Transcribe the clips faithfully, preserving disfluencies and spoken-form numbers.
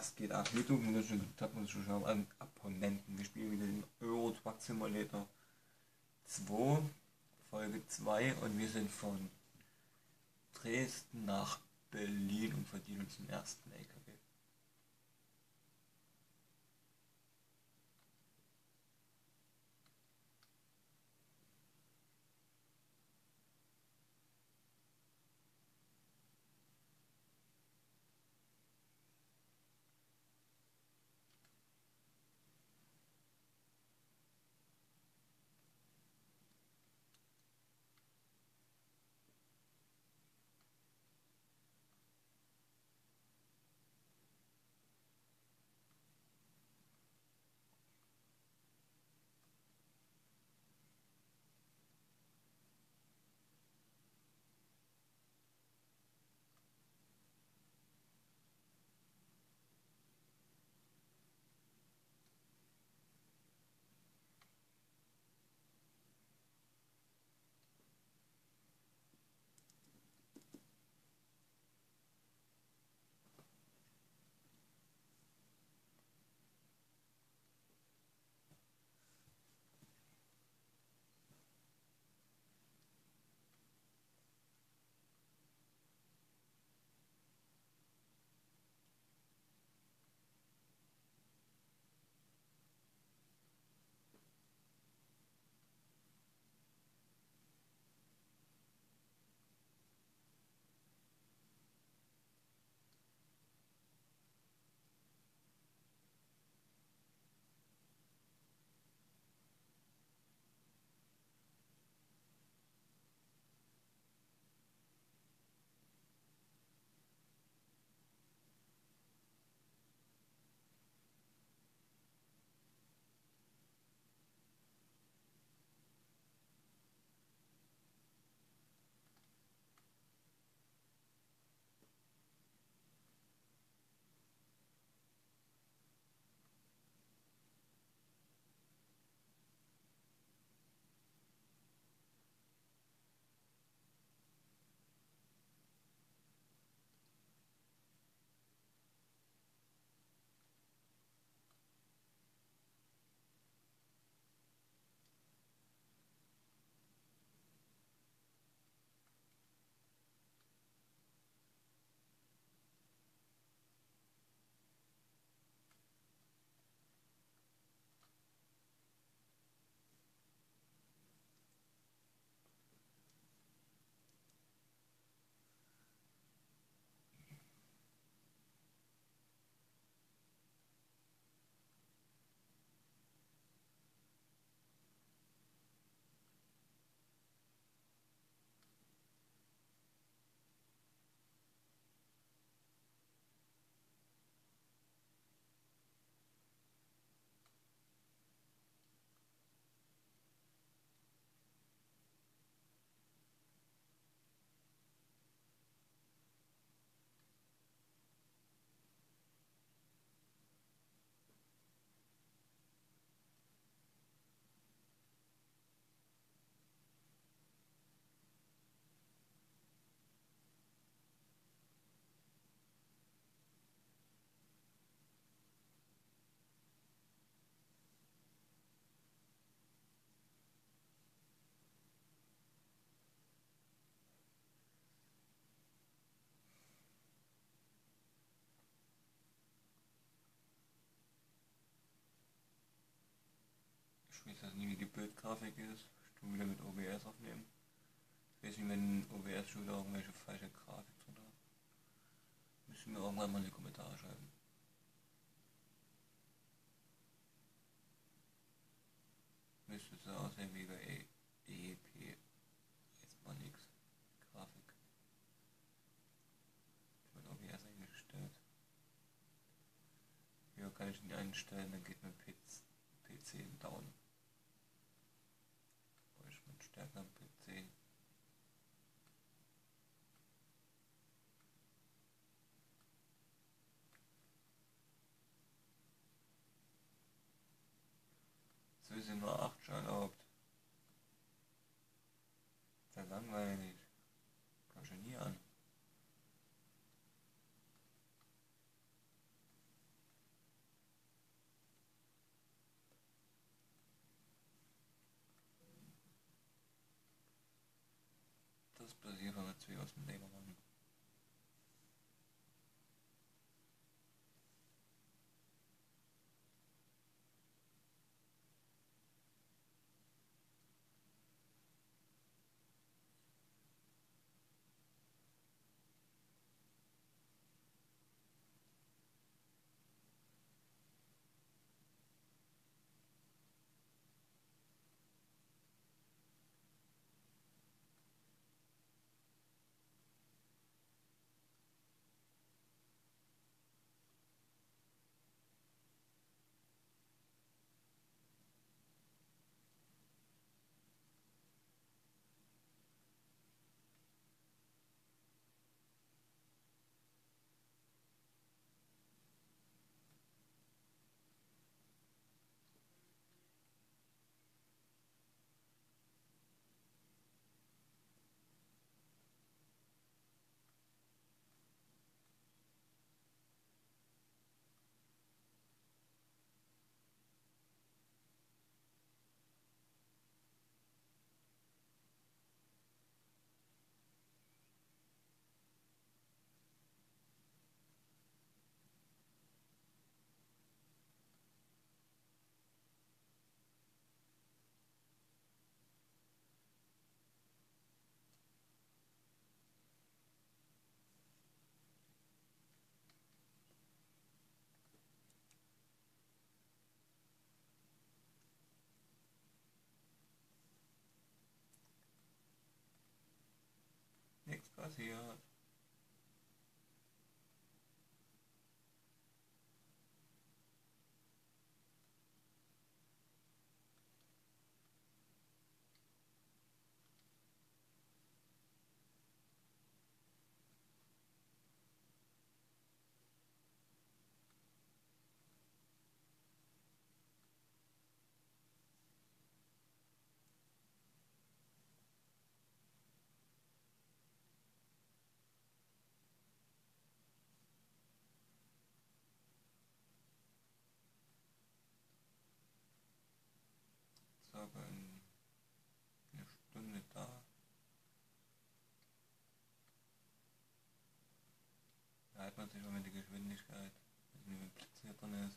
Was geht ab? YouTube, wunderschönen guten Tag, muss ich schon an Abonnenten. Wir spielen wieder den Euro Truck Simulator zwei, Folge zwei, und wir sind von Dresden nach Berlin und verdienen uns den ersten L K W. Ich weiß jetzt nie, wie die Bildgrafik ist. Ich tue wieder mit O B S aufnehmen. Ich weiß nicht, wenn O B S schon wieder irgendwelche falsche Grafik drin hat. Müssen wir irgendwann mal in die Kommentare schreiben. Müsste so aussehen wie bei E E P. Jetzt mal nix. Grafik. Ich mit O B S eingestellt. Hier kann ich ihn einstellen, dann geht mein P C down. Ich bin stärker am P C. So sind nur acht schon erlaubt. Sehr langweilig. Komm schon nie an. was passiert, wenn wir zwei aus dem Leben machen. Nichts passiert. Circa in eine Stunde da. Da hat man sich schon mit der Geschwindigkeit, wenn ein Blitz hier drin ist.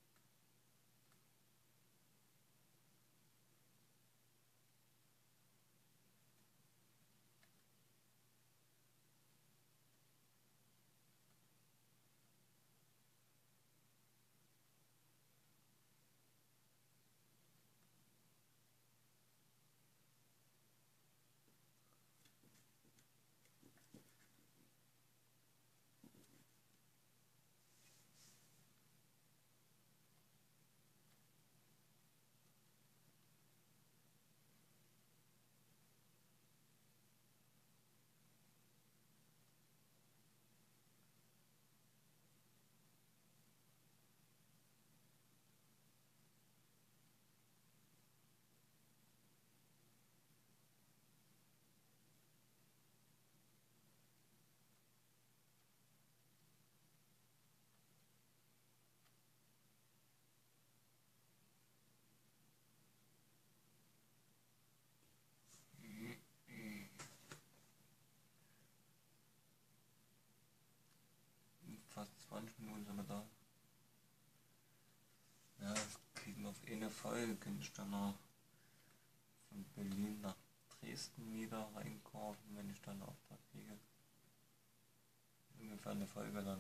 In fast zwanzig Minuten sind wir da. Ja, das kriegen wir auf eine Folge. Könnte ich dann noch von Berlin nach Dresden wieder reinkaufen, wenn ich dann einen Auftrag kriege. Ungefähr eine Folge lang.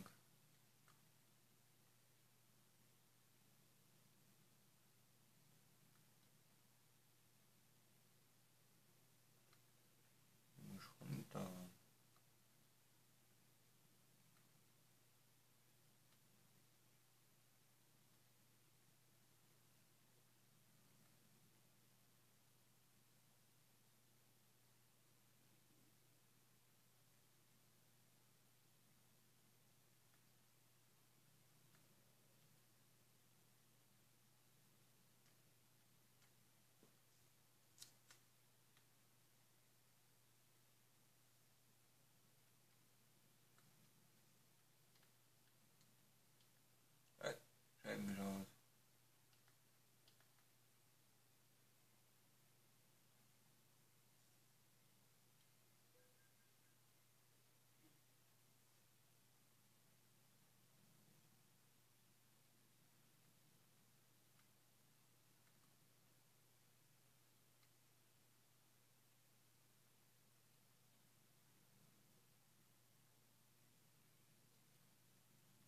Bin ich runter.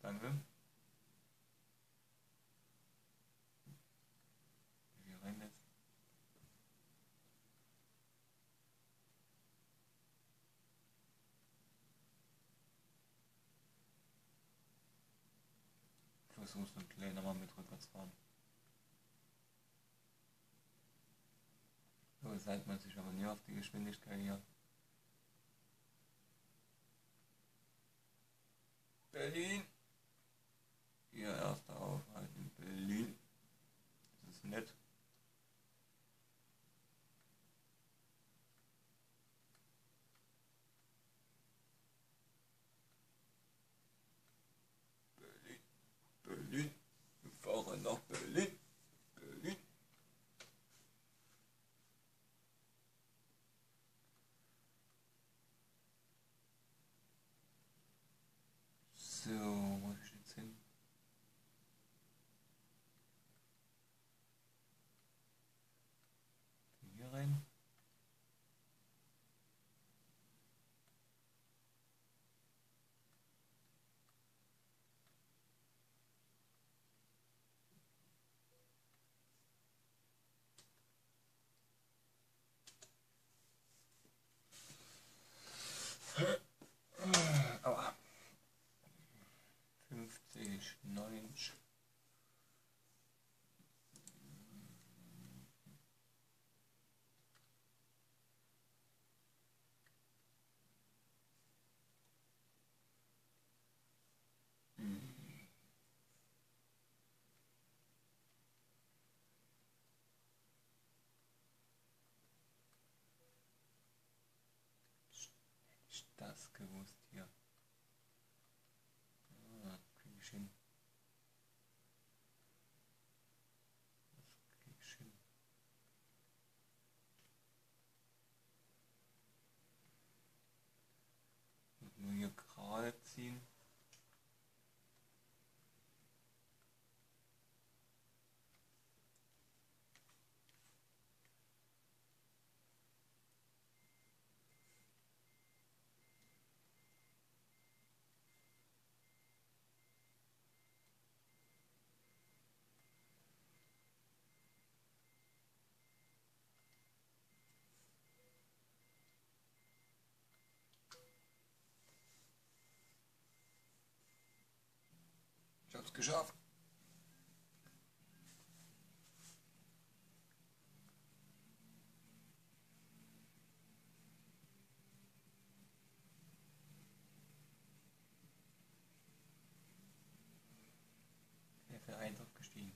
Danke. Wie rein jetzt? Versuch's dann gleich nochmal mit rückwärts fahren. So, jetzt hält man sich aber nie auf die Geschwindigkeit hier. Berlin. Ihr erster Aufhalt in Berlin. Das ist nett. Berlin. Berlin. Wir fahren nach Berlin. Berlin. So, wo muss ich jetzt hin? Hier rein. Aua. fünfzig, neunzig. Das gewusst hier. Ah, krieg ich hin. Das krieg ich hin. Und nur hier gerade ziehen. Ich hab's geschafft. F eins aufgestiegen.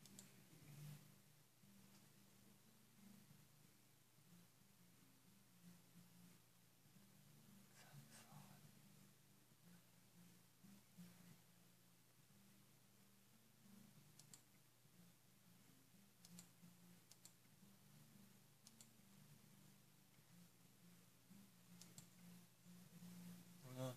Oder?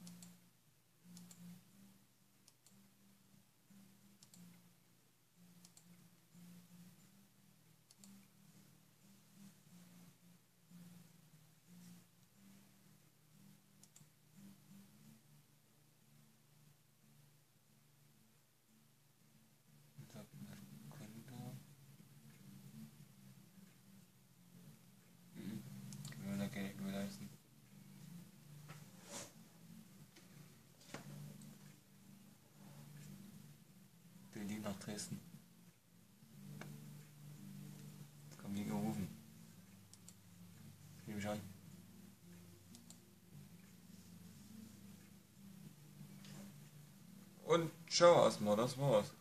Berlin nach Dresden. Jetzt kommen die gerufen. Nehme ich an. Und ciao erstmal, das war's.